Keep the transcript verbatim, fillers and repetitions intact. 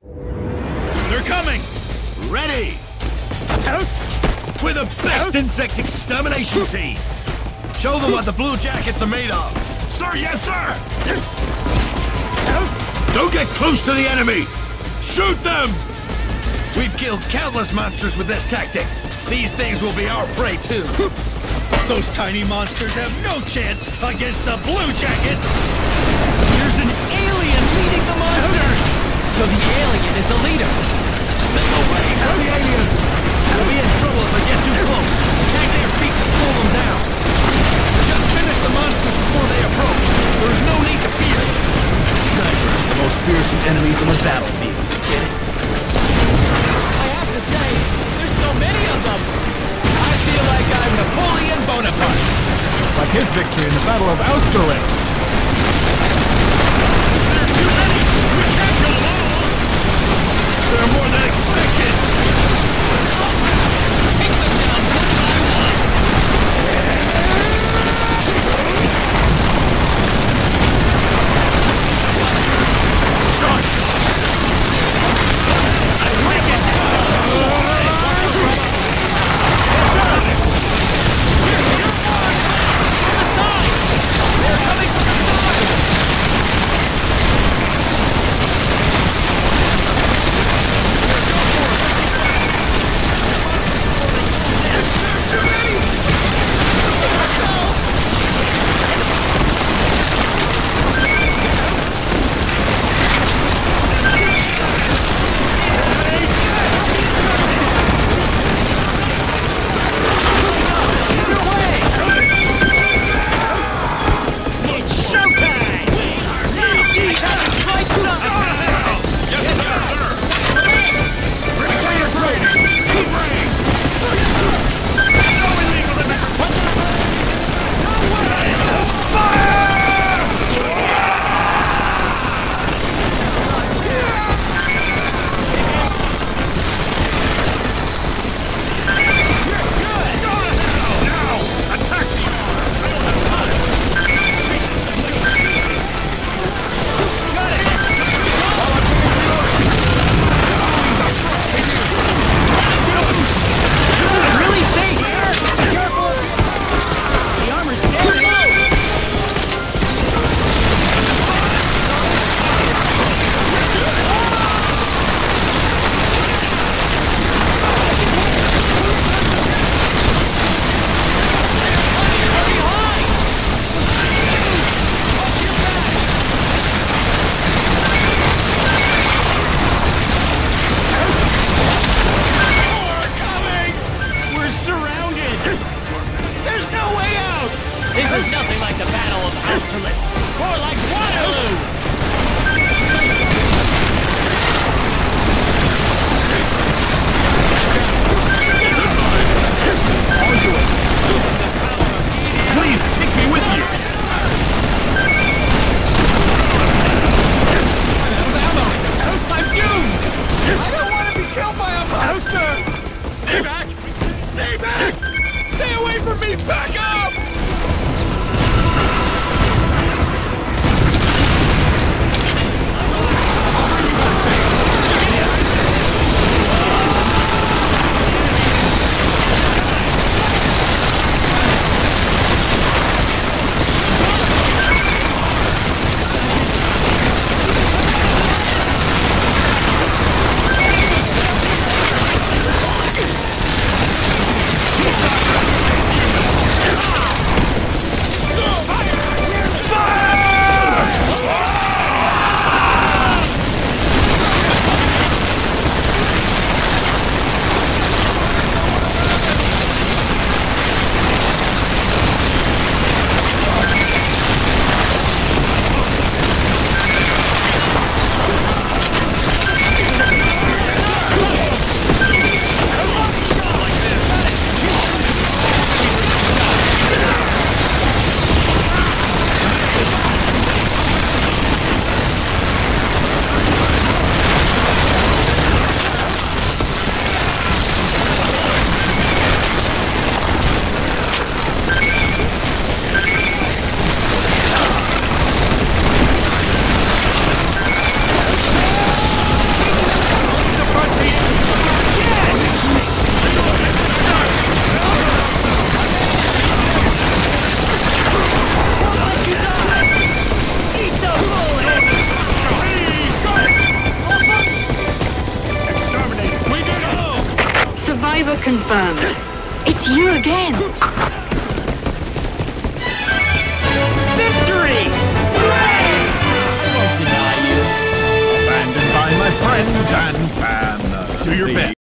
They're coming! Ready! We're the best insect extermination team! Show them what the Blue Jackets are made of! Sir, yes, sir! Don't get close to the enemy! Shoot them! We've killed countless monsters with this tactic. These things will be our prey, too. Those tiny monsters have no chance against the Blue Jackets! There's an alien leading the monsters! So the alien is the leader! Stay away from the aliens! We'll be in trouble if they get too close. Tag their feet to slow them down. Just finish the monsters before they approach. There is no need to fear. Snipers are the most fearsome enemies on the battlefield. Get it? I have to say, there's so many of them. I feel like I'm Napoleon Bonaparte. Like his victory in the Battle of Austerlitz. They're too many! We can't go alone! They're more than expected! Take them down one by one. I like it! Yes, sir! Here, here! From the side! They're coming from the side! confirmed. It's you again. Victory! Hooray! I won't deny you. Abandoned by my friends and family. Do your best.